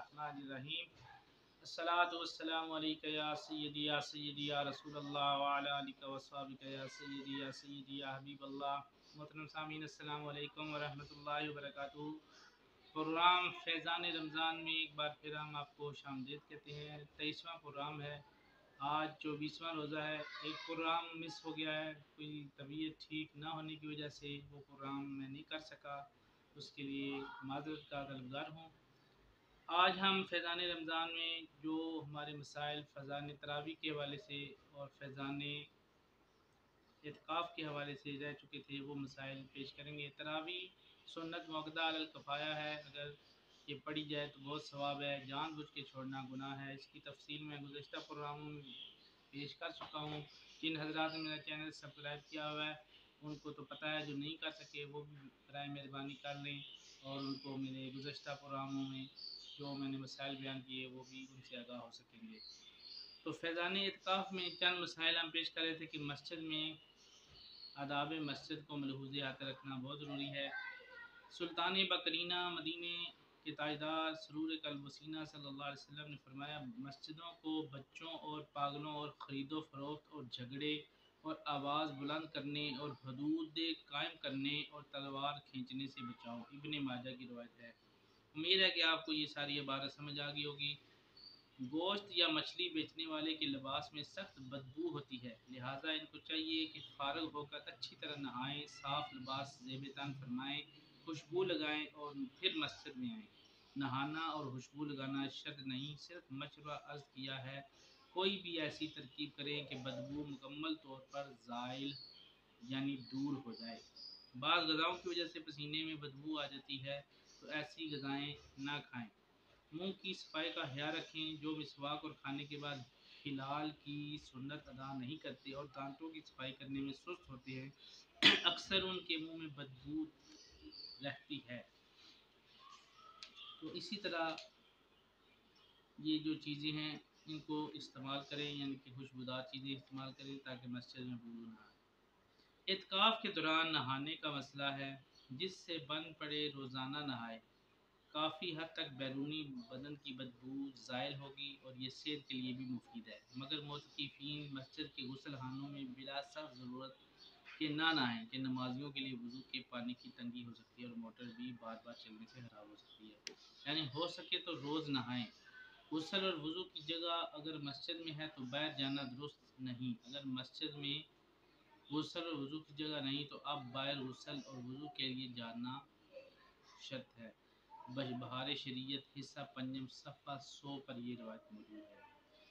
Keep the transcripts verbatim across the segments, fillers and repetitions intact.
बिस्मिल्लाहिर्रहमानिर्रहीम। अस्सलातु वस्सलामु अलैका या सय्यदी या सय्यदी या रसूल अल्लाह व अला आलिका व अस्हाबिका या सय्यदी या सय्यदी या हबीब अल्लाह। मोहतरम सामीन, अस्सलामु अलैकुम व रहमतुल्लाहि व बरकातुहू। प्रोग्राम फैज़ान रमज़ान में एक बार फिर हम आपको खुशामदीद कहते हैं। तेईसवां प्रोग्राम है, आज चौबीसवां रोज़ा है। एक प्रोग्राम मिस हो गया है, कोई तबीयत ठीक ना होने की वजह से वो प्रोग्राम मैं नहीं कर सका, उसके लिए माज़रत का तलबगार हूँ। आज हम फैज़ान रमज़ान में जो हमारे मसाइल फैज़ान तरावी के हवाले से और फैज़ान इत्काफ़ के हवाले से रह चुके थे वो मसाइल पेश करेंगे। तरावी सुन्नत मुअक्कदा अलल किफ़ाया है, अगर ये पढ़ी जाए तो बहुत सवाब है, जानबूझ के छोड़ना गुनाह है। इसकी तफसील मैं गुज़श्ता प्रोग्रामों में पेश कर चुका हूँ। जिन हज़रात ने मेरा चैनल सब्सक्राइब किया हुआ है उनको तो पता है, जो नहीं कर सके वो भी बराए मेहरबानी कर लें और उनको मेरे गुज़श्ता प्रोग्रामों में जो मैंने मसाइल बयान किए वो भी उनसे आगाह हो सकेंगे। तो फैज़ान इत्काफ़ में चंद मसाइल हम पेश कर रहे थे कि मस्जिद में आदाब मस्जिद को मलहूज़ हाथ रखना बहुत ज़रूरी है। सुल्तान बकरीना मदीने के ताजदार सरूर कल्ब वसीना सल्लल्लाहु अलैहि वसल्लम ने फरमाया, मस्जिदों को बच्चों और पागलों और ख़रीदो फरोख्त और झगड़े और आवाज़ बुलंद करने और हदूद कायम करने और तलवार खींचने से बचाओ। इब्न माजा की रवायत है। उम्मीद है कि आपको ये सारी इबारत समझ आ गई होगी। गोश्त या मछली बेचने वाले के लिबास में सख्त बदबू होती है, लिहाजा इनको चाहिए कि फारग होकर अच्छी तरह नहाएं, साफ लिबास ज़ेब तन फरमाएं, खुशबू लगाएं और फिर मस्जिद में आएं। नहाना और खुशबू लगाना शर्त नहीं, सिर्फ मशवरा अर्ज किया है। कोई भी ऐसी तरकीब करें कि बदबू मुकम्मल तौर पर ज़ाइल यानी दूर हो जाए। बाज़ ग़िज़ाओं की वजह से पसीने में बदबू आ जाती है, तो ऐसी ग़िज़ाएँ ना खाएं। मुंह की सफाई का ख्याल रखें। जो मिसवाक और खाने के बाद हिलाल की सुन्नत अदा नहीं करते और दांतों की सफाई करने में सुस्त होते हैं, अक्सर उनके मुंह में बदबू रहती है। तो इसी तरह ये जो चीज़ें हैं इनको इस्तेमाल करें, यानी कि खुशबूदार चीज़ें इस्तेमाल करें ताकि मस्जिद में बदबू ना आए। इत्काफ़ के दौरान नहाने का मसला है, जिससे बन पड़े रोज़ाना नहाए, काफ़ी हद तक बैरूनी बदन की बदबू ज़ायल होगी और ये सेहत के लिए भी मुफीद है। मगर मोतकीफ़ीन मस्जिद के गुस्ल खानों में बिला सख्त ज़रूरत के ना नहाएं कि नमाजियों के लिए वज़ू के पानी की तंगी हो सकती है और मोटर भी बार बार चलने से ख़राब हो सकती है। यानी हो सके तो रोज़ नहाएं। गुस्ल और वज़ू की जगह अगर मस्जिद में है तो बाहर जाना दुरुस्त नहीं। अगर मस्जिद में गुस्ल और वज़ू की जगह नहीं तो अब बाहर गुस्ल और वज़ू के लिए जाना शर्त है। बहार शरीयत हिस्सा पंजम सफ़ा सौ पर ये रवायत मौजूद है।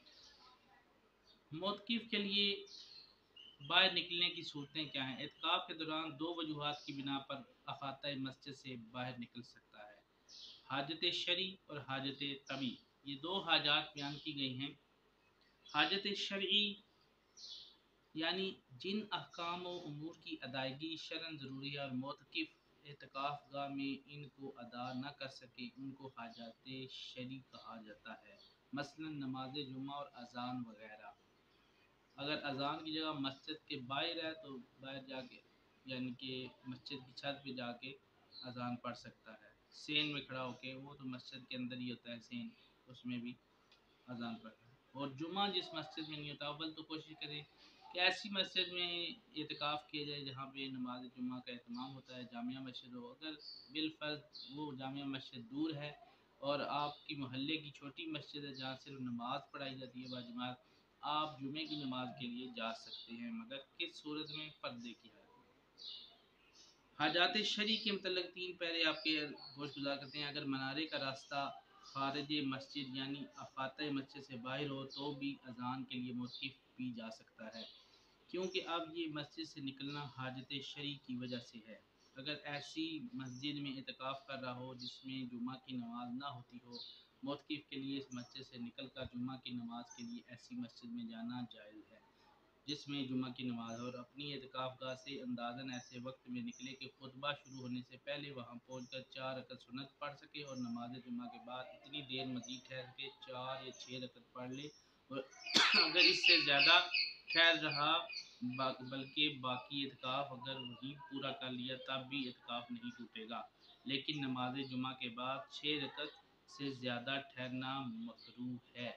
मोतकीफ़ के लिए बाहर निकलने की सूरतें क्या हैं? इत्काफ़ के दौरान दो वजूहात की बिना पर अफ़ाता मस्जिद से बाहर निकल सकता है, हाजत शरी और हाजत तबी। ये दो हाजात बयान की गई हैं। हाजत शरई यानी जिन अहकाम व उमूर की अदायगी शरन ज़रूरी है और मोतकीफ़ इत्काफ़ गाह में इनको अदा न कर सके, उनको हाजात शरी कहा जाता है। मसलन नमाज जुमा और अजान वगैरह। अगर अजान की जगह मस्जिद के बाहर है तो बाहर जाके यानी कि मस्जिद की छत पे जाके अजान पढ़ सकता है। सेन में खड़ा होके, वो तो मस्जिद के अंदर ही होता है सेन, उसमें भी अजान पढ़ता है। और जुमा जिस मस्जिद में नहीं होता, अव्वल तो कोशिश करें कि ऐसी मस्जिद में इत्काफ़ किया जाए जहाँ पे नमाज जुमा का एहतमाम होता है, जामिया मस्जिद हो। अगर बिलफर्ज वो जामिया मस्जिद दूर है और आपकी मोहल्ले की छोटी मस्जिद है जहाँ सिर्फ नमाज पढ़ाई जाती है बाजमात, आप जुमे की नमाज के लिए जा सकते हैं, मगर किस सूरत में? पर्दे की हालत में। हाजात शरी के मतलब तीन पैरे आपके गोश गुजार करते हैं। अगर मनारे का रास्ता खारिज मस्जिद यानी अफाता मस्जिद से बाहर हो तो भी अजान के लिए मोतकीफ़ भी जा सकता है, क्योंकि अब ये मस्जिद से निकलना हाजत शरी की वजह से है। अगर ऐसी मस्जिद में इत्काफ़ कर रहा हो जिसमें जुमा की नमाज ना होती हो, मोतकीफ़ के लिए इस मस्जिद से निकल कर जुमा की नमाज के लिए ऐसी मस्जिद में जाना जायज़ है जिसमें जुमा की नमाज। और अपनी इत्काफ़ गाह से अंदाज़न ऐसे वक्त में निकले कि खुतबा शुरू होने से पहले वहाँ पहुँच कर चार रकत सुन्नत पढ़ सके और नमाज जुमा के बाद इतनी देर मज़ीद ठहर के चार या छः रकत पढ़ ले। और अगर इससे ज़्यादा ठहर रहा बा, बल्कि बाकी इत्काफ़ अगर वही पूरा कर लिया तब भी इत्काफ़ नहीं टूटेगा, लेकिन नमाज जुमा के बाद छः रकत سے زیادہ ٹھہرنا مکروہ ہے۔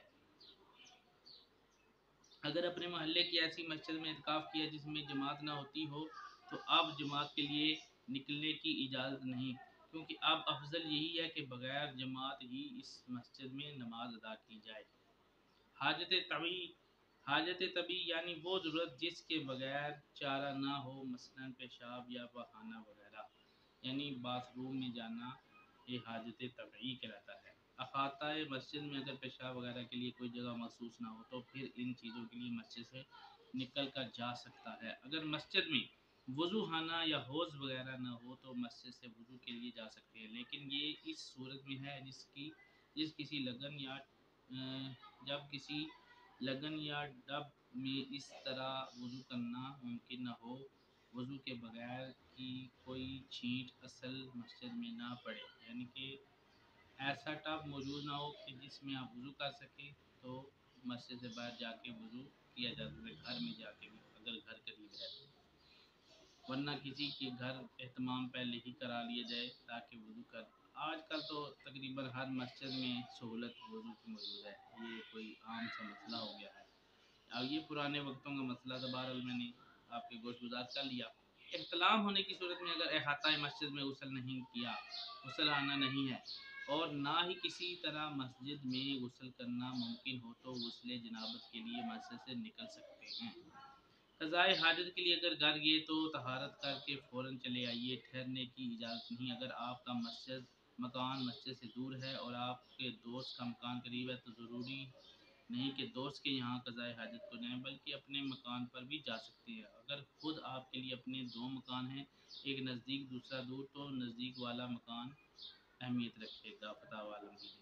اگر اپنے محلے کی ایسی مسجد میں اعتکاف کیا جس میں جماعت نہ ہوتی ہو تو اب جماعت کے لیے نکلنے کی اجازت نہیں، کیونکہ اب افضل یہی ہے کہ بغیر جماعت ہی اس مسجد میں نماز ادا کی جائے۔ حاجت طبی حاجت طبی یعنی وہ ضرورت جس کے بغیر چارہ نہ ہو، مثلا پیشاب یا پخانہ وغیرہ، یعنی باتھ روم میں جانا، یہ حاجت طبعی کہلاتا ہے۔ احاطہ مسجد میں اگر پیشاب وغیرہ کے لیے کوئی جگہ محسوس نہ ہو تو پھر ان چیزوں کے لیے مسجد سے نکل کر جا سکتا ہے۔ اگر مسجد میں وضو خانہ یا حوض وغیرہ نہ ہو تو مسجد سے وضو کے لیے جا سکتے ہیں، لیکن یہ اس صورت میں ہے جس کی جس کسی لگن یا جب کسی لگن یا ڈب میں اس طرح وضو کرنا ممکن نہ ہو، وضو کے بغیر کی کوئی چھینٹ اصل مسجد میں نہ پڑے، یعنی کہ ایسا ٹب موجود نہ ہو کہ جس میں آپ وضو کر سکیں، تو مسجد سے باہر جا کے وضو کیا جاتا ہے، گھر میں جا کے بھی اگر گھر قریب ہے تو، ورنہ کسی کے گھر اہتمام پہلے ہی کرا لیا جائے تاکہ وضو کر۔ آج کل تو تقریباً ہر مسجد میں سہولت وضو کی موجود ہے، یہ کوئی عام سا مسئلہ ہو گیا ہے۔ اب یہ پرانے وقتوں کا مسئلہ تھا، بہرحال میں نے آپ کے گوشت گزار کر لیا۔ احتلام ہونے کی صورت میں اگر احاطہ مسجد میں غسل نہیں کیا، غسل آنا نہیں ہے اور نہ ہی کسی طرح مسجد میں غسل کرنا ممکن ہو تو غسل جنابت کے لیے مسجد سے نکل سکتے ہیں۔ قضائے حاجت کے لیے اگر گھر گئے تو طہارت کر کے فوراً چلے آئیے، ٹھہرنے کی اجازت نہیں۔ اگر آپ کا مسجد مکان مسجد سے دور ہے اور آپ کے دوست کا مکان قریب ہے تو ضروری نہیں کہ دوست کے یہاں قضائے حاجت کو جائیں، بلکہ اپنے مکان پر بھی جا سکتے ہیں۔ اگر خود آپ کے لیے اپنے دو مکان ہیں، ایک نزدیک دوسرا دور، تو نزدیک والا مکان اہمیت رکھے گا۔ فتاوی عالمگیر۔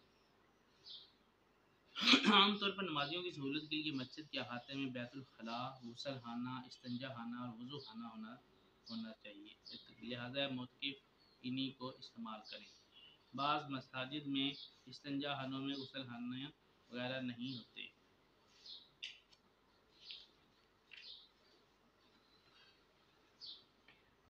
عام طور پر نمازیوں کی سہولت کے لیے مسجد کے احاطے میں بیت الخلاء، غسل خانہ، استنجا خانہ اور وضو خانہ ہونا ہونا چاہیے، لہذا معتکف انہی کو استعمال کریں۔ بعض مساجد میں استنجا خانوں میں غسل خانے وغیرہ نہیں ہوتے۔